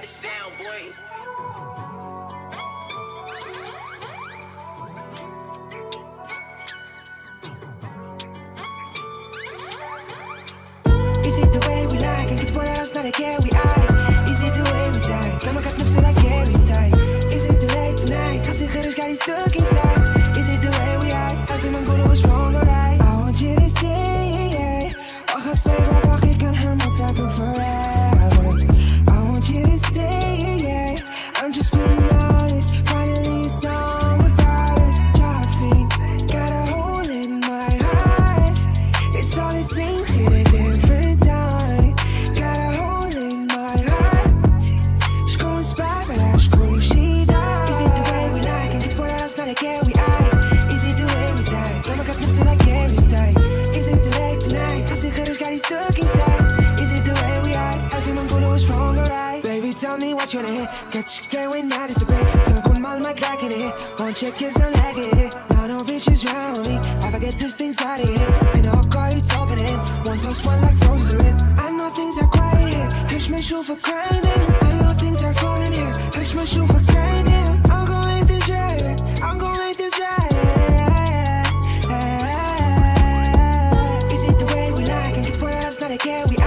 got the sound, boy. Is it the way we like and get bored us not a care we eye? Is it the way we die? كما كانت نفسي like Gary's die. Is it too late tonight? خاصي خارج قاعد stuck inside. Is it the way we hide? عارفين ما نقولوا what's wrong or right? I want you to stay. واخا صعيبة باقي كنحلم بتاعك forever. I want you to stay. I'm just being honest. Finally a song about us. Driving, got a hole in my heart. It's all the same, hit a different time. Got a hole in my heart. شكون سبب على شكون شي دار. Is it the way we like and get bored us not like we eye? Is it the way we die? كما كانت نفسي like Gary's die. Is it too late tonight? خاصي خارج قاعد stuck inside. Is it the way we hide? عارفين ما نقولوا what's wrong or right? Baby tell me what you need. Get you going now disagree. كنكون مع المايك like it. One check cause I'm lagging it. I know bitches round me. I forget this thing's out of here. And I'll call you talking in. 1+1 like frozen. I know things are quiet here. Push my shoe for grinding. I know things are falling here. Push my shoe for grinding. I'm gonna make this right. I'm gonna make this right. Is it the way we like and get bored us not a care we